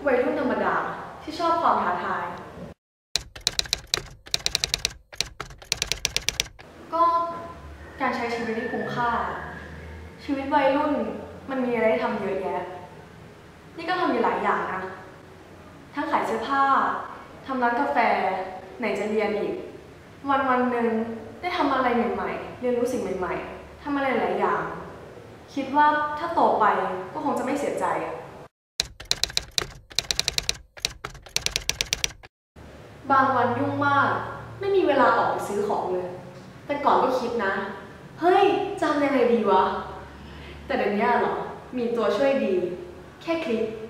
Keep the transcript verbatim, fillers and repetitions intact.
วัยรุ่นธรรมดาที่ชอบความท้าทายก็การใช้ชีวิตที่คุ้มค่าชีวิตวัยรุ่นมันมีอะไรให้ทำเยอะแยะนี่ก็ทำอยู่หลายอย่างนะทั้งขายเสื้อผ้าทำร้านกาแฟไหนจะเรียนอีกวันวันหนึ่งได้ทำอะไรใหม่ๆเรียนรู้สิ่งใหม่ๆทำอะไรหลายอย่างคิดว่าถ้าโตไปก็คงจะไม่เสียใจบางวันยุ่งมากไม่มีเวลาออกไปซื้อของเลยแต่ก่อนก็คิดนะเฮ้ยจำยังไงดีวะแต่เดี๋ยวนี้หรอมีตัวช่วยดีแค่คลิก